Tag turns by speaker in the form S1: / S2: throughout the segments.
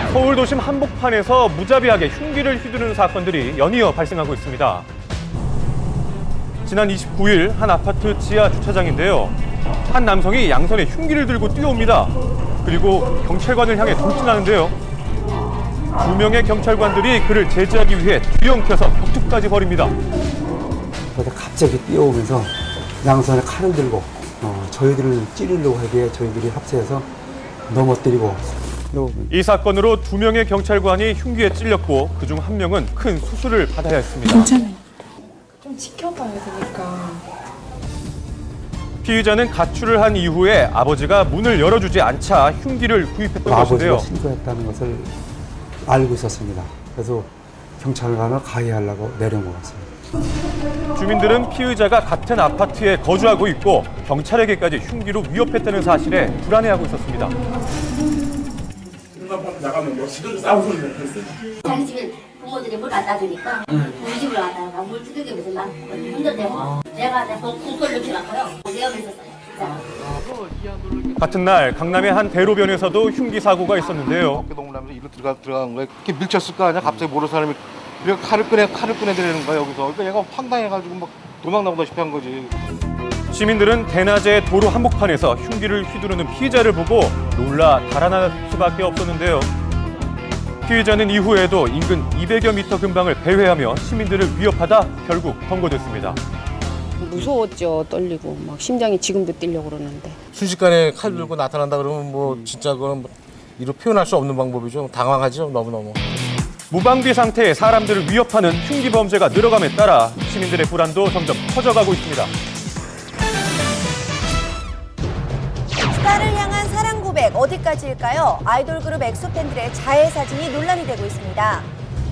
S1: 서울 도심 한복판에서 무자비하게 흉기를 휘두르는 사건들이 연이어 발생하고 있습니다. 지난 29일 한 아파트 지하 주차장인데요. 한 남성이 양손에 흉기를 들고 뛰어옵니다. 그리고 경찰관을 향해 돌진하는데요. 2명의 경찰관들이 그를 제지하기 위해 뒤엉켜서 격투까지 벌입니다.
S2: 그러다 갑자기 뛰어오면서 양손에 칼을 들고 저희들을 찌르려고 하기에 저희들이 합세해서 넘어뜨리고.
S1: 이 사건으로 2명의 경찰관이 흉기에 찔렸고 그중 1명은 큰 수술을 받아야 했습니다.
S3: 괜찮아요. 좀 지켜봐야 되니까.
S1: 피의자는 가출을 한 이후에 아버지가 문을 열어주지 않자 흉기를 구입했던 것인데요.
S2: 아버지가 신고했다는 것을 알고 있었습니다. 그래서 경찰관을 가해하려고 내려온 것 같습니다.
S1: 주민들은 피의자가 같은 아파트에 거주하고 있고 경찰에게까지 흉기로 위협했다는 사실에 불안해하고 있었습니다.
S4: 자기 집에 부모들이 물 갖다 주니까 우리 집으로 왔다가 물 두들기면서 막 흔들대고 내가 공포를 느끼라고요. 내 옆에 있었어요.
S1: 같은 날 강남의 한 대로변에서도 흉기 사고가 있었는데요.
S5: 어깨 동무하면서 이리로 들어간 거야. 이렇게 밀쳤을 거 아니야. 갑자기 모르는 사람이 그래서 칼을 꺼내드리는 거야 여기서. 그러니까 얘가 황당해가지고 막 도망나보다시피 한 거지.
S1: 시민들은 대낮에 도로 한복판에서 흉기를 휘두르는 피의자를 보고 놀라 달아날 수밖에 없었는데요. 피의자는 이후에도 인근 200여 미터 근방을 배회하며 시민들을 위협하다 결국 검거됐습니다.
S6: 무서웠죠. 떨리고 막 심장이 지금도 뛰려고 그러는데.
S7: 순식간에 칼 들고 나타난다 그러면 뭐 진짜 그건 이로 표현할 수 없는 방법이죠. 당황하죠. 너무너무.
S1: 무방비 상태의 사람들을 위협하는 흉기 범죄가 늘어감에 따라 시민들의 불안도 점점 커져가고 있습니다.
S8: 스타를 향한 사랑 고백 어디까지일까요? 아이돌 그룹 엑소 팬들의 자해 사진이 논란이 되고 있습니다.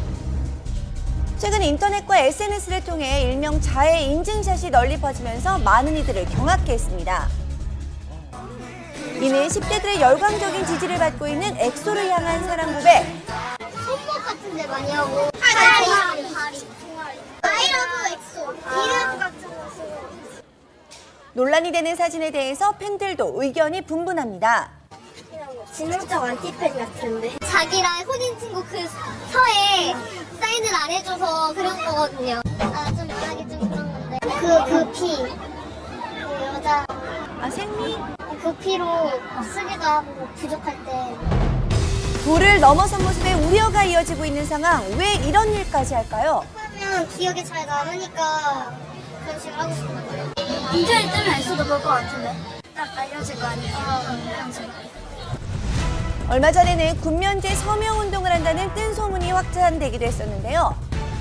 S8: 최근 인터넷과 SNS를 통해 일명 자해 인증샷이 널리 퍼지면서 많은 이들을 경악케 했습니다. 이는 10대들의 열광적인 지지를 받고 있는 엑소를 향한 사랑 고백.
S4: 손목 같은 데 많이 하고 다리 아이러브 엑소 이름 같은 거.
S8: 논란이 되는 사진에 대해서 팬들도 의견이 분분합니다.
S4: 진짜 안티팬 같은데 자기랑 혼인신고 그 서에 사인을 안 해줘서 그런 거거든요. 좀 말하기 좀 그런 건데 그 여자
S8: 생리?
S4: 그 피로 쓰기도 하고 부족할 때
S8: 도를 넘어선 모습에 우려가 이어지고 있는 상황. 왜 이런 일까지 할까요?
S4: 하면 기억이 잘 남으니까 그런 식으로 하고 싶은 거예요. 인터넷 뜨면 엑소도 볼 것 같은데 딱 알려질 거 아니에요. 그런 식으로.
S8: 얼마 전에는 군면제 서명운동을 한다는 뜬 소문이 확산되기도 했었는데요.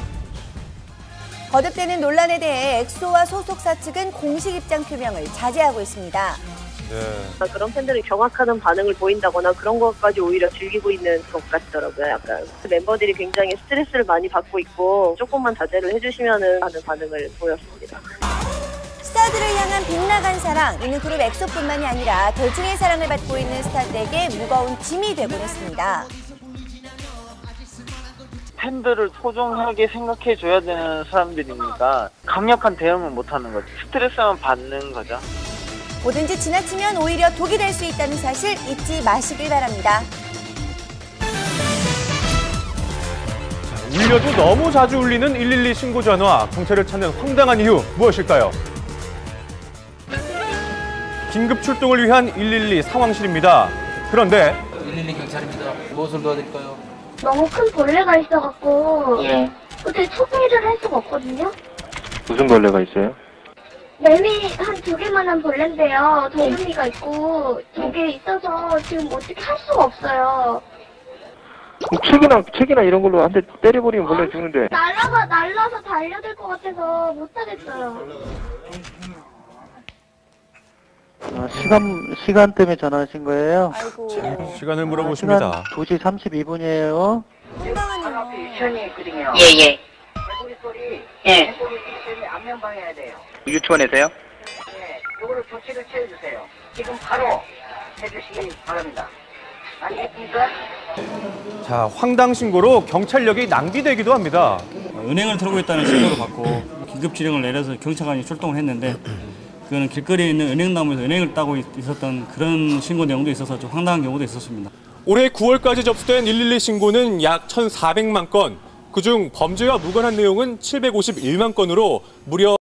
S8: 거듭되는 논란에 대해 엑소와 소속사 측은 공식 입장 표명을 자제하고 있습니다.
S1: 네.
S9: 그런 팬들이 경악하는 반응을 보인다거나 그런 것까지 오히려 즐기고 있는 것 같더라고요. 약간 멤버들이 굉장히 스트레스를 많이 받고 있고 조금만 자제를 해주시면은 하는 반응을 보였습니다.
S8: 스타들을 향한 빗나간 사랑, 이는 그룹 엑소뿐만이 아니라 대중의 사랑을 받고 있는 스타들에게 무거운 짐이 되곤 했습니다.
S10: 팬들을 소중하게 생각해줘야 되는 사람들이니까 강력한 대응은 못하는 거죠. 스트레스만 받는 거죠.
S8: 뭐든지 지나치면 오히려 독이 될 수 있다는 사실 잊지 마시길 바랍니다.
S1: 울려도 너무 자주 울리는 112 신고 전화, 경찰을 찾는 황당한 이유 무엇일까요? 긴급 출동을 위한 112 상황실입니다. 그런데
S11: 112 경찰입니다. 무엇을 도와드릴까요?
S4: 너무 큰 벌레가 있어갖고 어떻게 처리를 할 수가 없거든요.
S12: 무슨 벌레가 있어요?
S4: 매미 한 2개만한 벌레인데요. 도둑이가 있고 2개 있어서 지금 어떻게 할 수가 없어요.
S12: 책이나 이런 걸로 한 대 때려버리면 벌레 죽는데.
S4: 날라서 달려들 것 같아서 못하겠어요.
S13: 시간 때문에 전화하신 거예요?
S8: 아이고.
S1: 시간을 물어보십니다.
S13: 2시 32분이에요.
S14: 유치원이거든요.
S9: 예예.
S14: 개구리 소리.
S9: 예.
S14: 개구리 때문에 안면 방해해야 돼요.
S9: 유치원에서요?
S14: 네. 요거를 조치를 취해주세요. 지금 바로 해주시기 바랍니다. 아니겠습니까?
S1: 자, 황당 신고로 경찰력이 낭비되기도 합니다.
S15: 은행을 털고 있다는 신고를 받고 긴급 지령을 내려서 경찰관이 출동을 했는데 그거는 길거리에 있는 은행나무에서 은행을 따고 있었던 그런 신고 내용도 있어서 좀 황당한 경우도 있었습니다.
S1: 올해 9월까지 접수된 112 신고는 약 1,400만 건, 그중 범죄와 무관한 내용은 751만 건으로 무려